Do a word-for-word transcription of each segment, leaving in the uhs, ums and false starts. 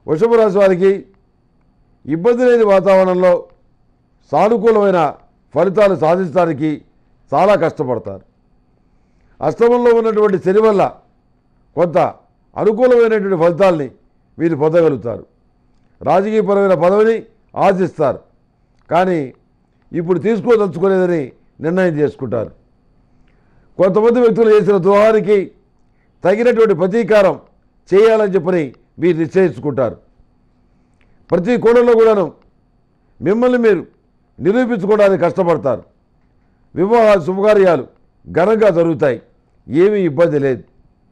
వృషభ రాశి వారికి ఇబ్బంది లేని వాతావరణంలో సానుకూలమైన ఫలితాలు సాధించడానికి చాలా కష్టపడతారు. అష్టమంలో ఉన్నటువంటి శని వల్ల కొంత అనుకూలమైనటువంటి ఫలితాల్ని మీరు పొందగలుగుతారు. రాజకీయపరమైన పదవిని ఆశిస్తారు, కానీ ఇప్పుడు తీసుకోదలుచుకునేదని నిర్ణయం చేసుకుంటారు. కొంతమంది వ్యక్తులు చేసిన ద్రోహానికి తగినటువంటి ప్రతీకారం చేయాలని చెప్పని మీరు నిశ్చయించుకుంటారు. ప్రతి కోణంలో కూడాను మిమ్మల్ని మీరు నిరూపించుకోవడానికి కష్టపడతారు. వివాహ శుభకార్యాలు ఘనంగా జరుగుతాయి, ఏమీ ఇబ్బంది లేదు.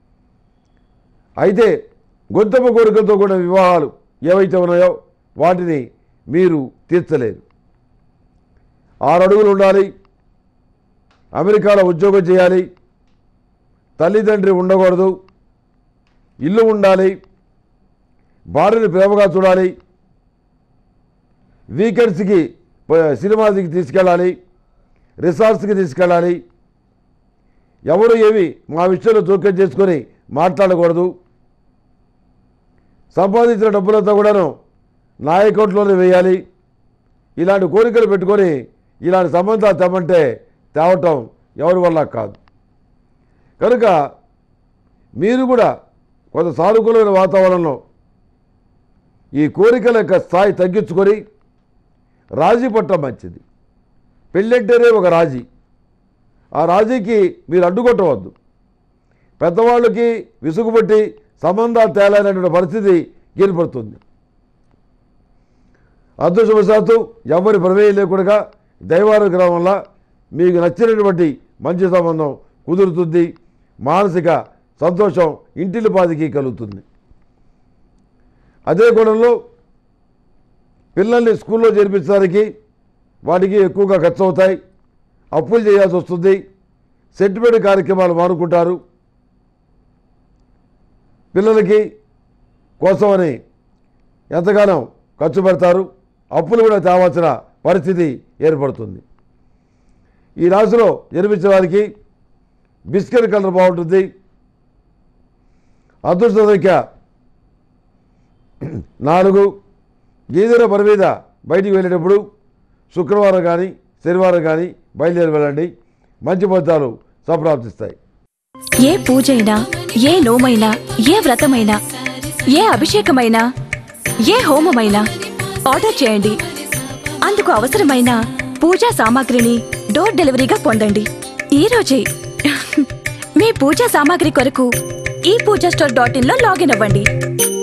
అయితే గొంతమ్మ కోరికలతో కూడిన వివాహాలు ఏవైతే ఉన్నాయో వాటిని మీరు తీర్చలేరు. ఆరు అడుగులు ఉండాలి, అమెరికాలో ఉద్యోగం చేయాలి, తల్లిదండ్రి ఉండకూడదు, ఇల్లు ఉండాలి, భార్యని ప్రేమగా చూడాలి, వీకెండ్స్కి సినిమాకి తీసుకెళ్ళాలి, రిసార్ట్స్కి తీసుకెళ్ళాలి, ఎవరు ఏవి మా విషయంలో జోక్యం చేసుకొని మాట్లాడకూడదు, సంపాదించిన డబ్బులంతా కూడాను నా అకౌంట్లోనే వేయాలి, ఇలాంటి కోరికలు పెట్టుకొని ఇలాంటి సంబంధాలు తెమ్మంటే తేవటం ఎవరి వల్ల కాదు. కనుక మీరు కూడా కొంత సానుకూలమైన వాతావరణంలో ఈ కోరికల యొక్క స్థాయి తగ్గించుకొని రాజీ పట్టడం మంచిది. పెళ్ళంటేనే ఒక రాజీ, ఆ రాజీకి మీరు అడ్డుకొట్టవద్దు. పెద్దవాళ్ళకి విసుగుపట్టి సంబంధాలు తేలైనటువంటి పరిస్థితి ఏర్పడుతుంది. అదృష్టవశాత్తు ఎవరి ప్రమేయం లేకుండా దైవానుగ్రహం వల్ల మీకు నచ్చినటువంటి మంచి సంబంధం కుదురుతుంది. మానసిక సంతోషం ఇంటిల్లిపాదికి కలుగుతుంది. అదే కోణంలో పిల్లల్ని స్కూల్లో చేర్పించడానికి వాటికి ఎక్కువగా ఖర్చు అవుతాయి, అప్పులు చేయాల్సి వస్తుంది, సెటిల్మెంట్ కార్యక్రమాలు మానుకుంటారు. పిల్లలకి కోసమని ఎంతగానో ఖర్చు పెడతారు, అప్పులు కూడా తేవాల్సిన పరిస్థితి ఏర్పడుతుంది. ఈ రాశిలో జన్మించిన వారికి బిస్కెట్ కలర్ బాగుంటుంది. అదృష్ట సంఖ్య నాలుగు. ఏదైనా పని మీద బయటికి వెళ్ళేటప్పుడు శుక్రవారం కానీ శనివారం కానీ బయలుదేరి వెళ్ళండి, మంచి ఫలితాలు సంప్రాప్తిస్తాయి. ఏ పూజైనా, ఏ నోమైనా, ఏ వ్రతమైనా, ఏ అభిషేకమైనా, ఏ హోమమైనా ఆర్డర్ చేయండి. అందుకు అవసరమైన పూజా సామాగ్రిని డోర్ డెలివరీగా పొందండి ఈ రోజే. మీ పూజా సామాగ్రి కొరకు ఈ పూజా స్టోర్ డాట్ ఇన్ లో లాగిన్ అవ్వండి.